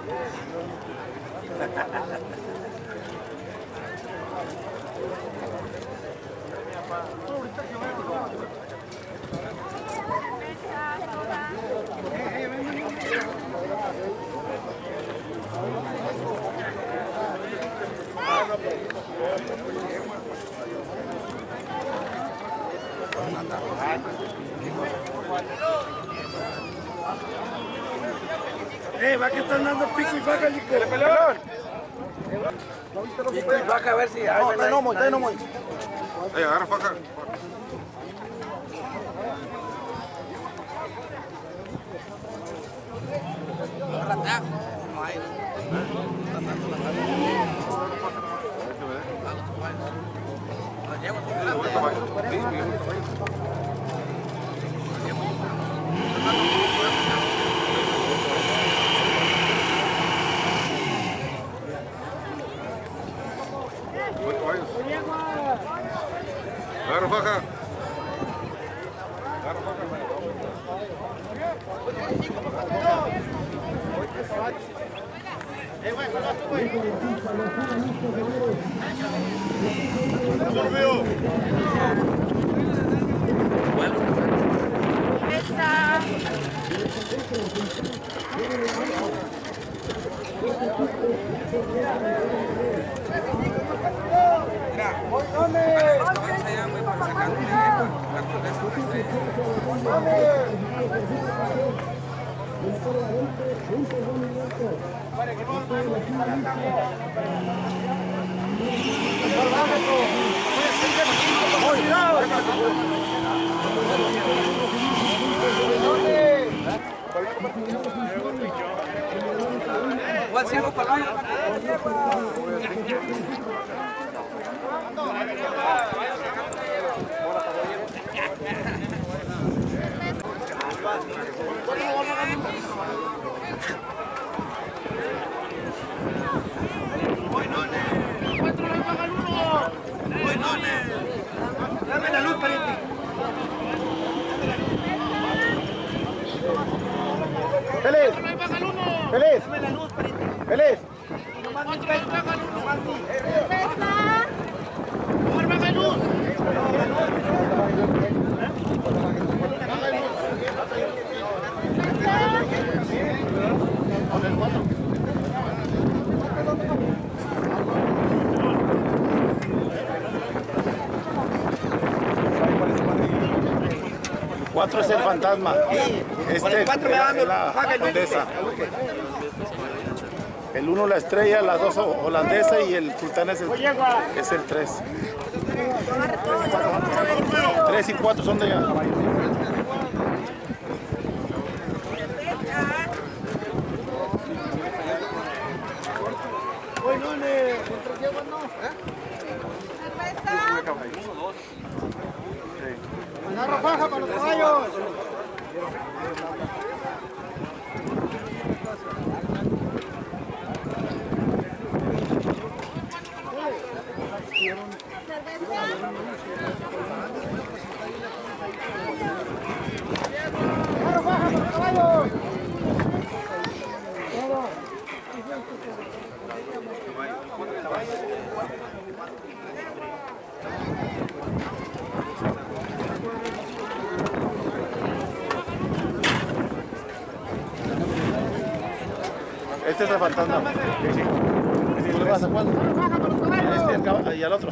Va que están dando pico y baja, Lico. Pico y baja a ver si... No, no, muy. Agarra faja. No hay. Agarra faja. Dame la luz, pariente. ¡Feliz! ¡Feliz! Dame la luz, pariente. ¡Feliz! Cuatro es el fantasma. Este es la holandesa. El 1 la estrella, la 2 holandesa y el sultán es el 3. 3 y 4 son de allá. Agarra faja para los caballos. Agarra faja para los caballos. Este es el fantasma. ¿Tú le vas a cuál? Este y al otro.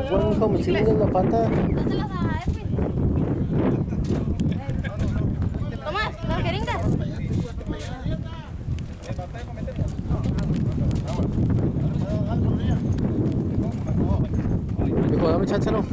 ponen como chingos en la pata. Dáselas a Edwin. Tomás, las jeringas. Hijo, dame chance, ¿no?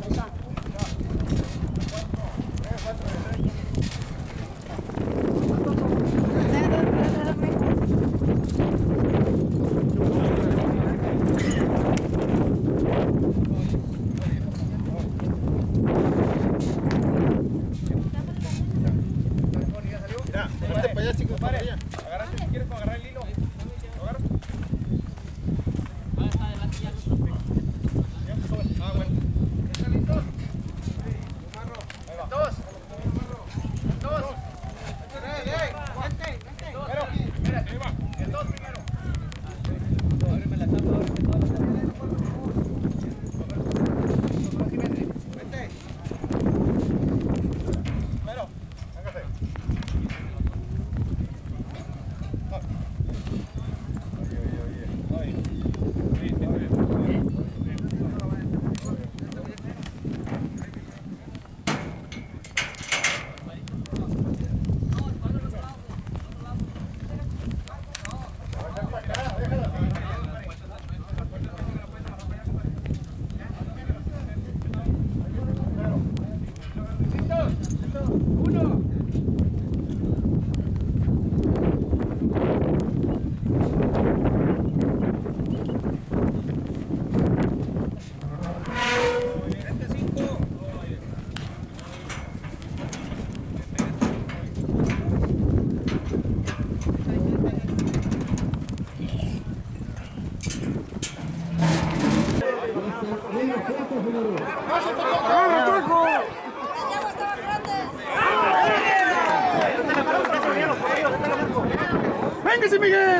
¡Véngase, Miguel!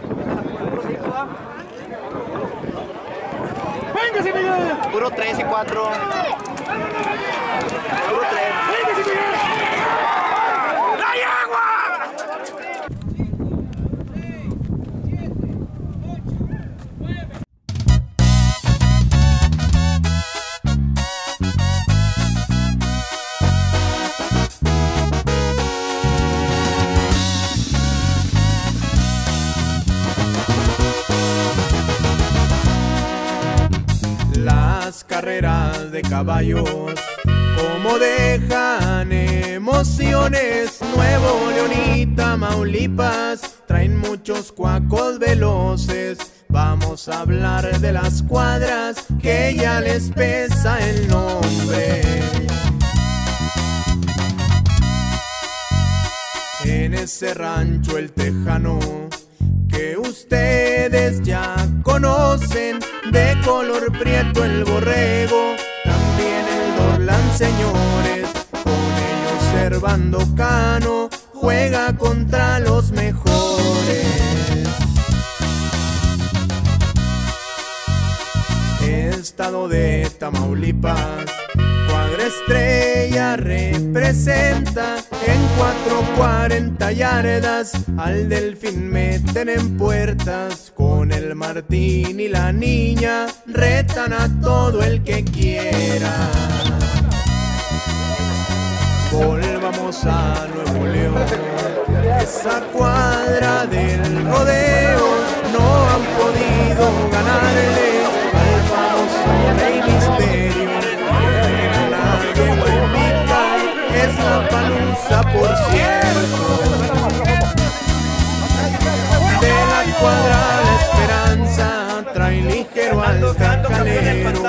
¡Véngase, Miguel! Puro 3 y 4. Puro 3. ¡Véngase, Miguel! ¡Hay agua! Las carreras de caballos, como dejan emociones. Nuevo León y Tamaulipas traen muchos cuacos veloces. Vamos a hablar de las cuadras que ya les pesa el nombre. En ese rancho El Tejano que ustedes ya conocen, de color prieto el borrego, también el Dorlan, señores. Con ellos Servando Cano juega contra los mejores. Estado de Tamaulipas, Cuadra Estrella representa. En 4:40 yardas al Delfín meten en puertas. Con el Martín y la Niña retan a todo el que quiera. Volvamos a Nuevo León, esa cuadra del rodeo. No han podido ganarle al famoso Rey Misterio. Es la Palusa, por cierto. De la cuadra La Esperanza trae ligero al cacalero.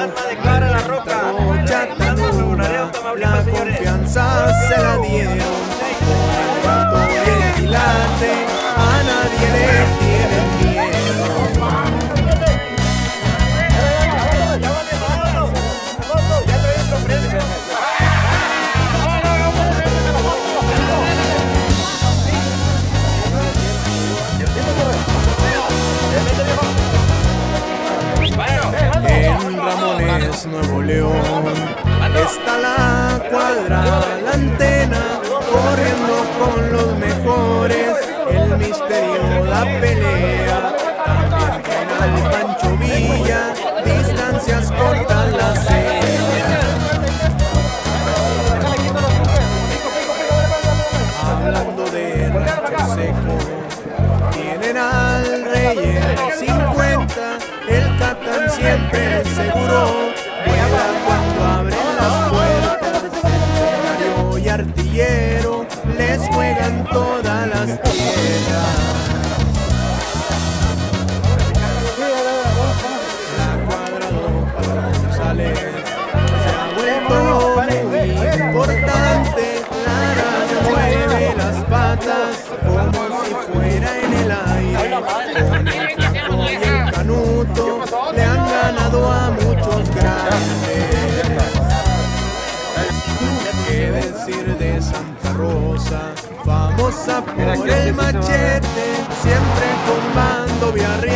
La confianza se la dieron. Con el gato y el quilate a nadie le tienen miedo. En Ramones, Nuevo León, está la cuadra, la antena, corriendo con los mejores. El Misterio da pelea, también traen al Pancho Villa, distancias cortas las siempre seguro, vuela cuando abren las puertas. Centenario y artillero les juegan todas las tierras. La Cuadrado González se ha vuelto muy importante. Lara mueve las patas como si fuera en el aire. Con el flaco y el canuto le han ganado a muchos grandes. ¿Qué decir de Santa Rosa? Famosa por el machete, siempre con bando Villarreal.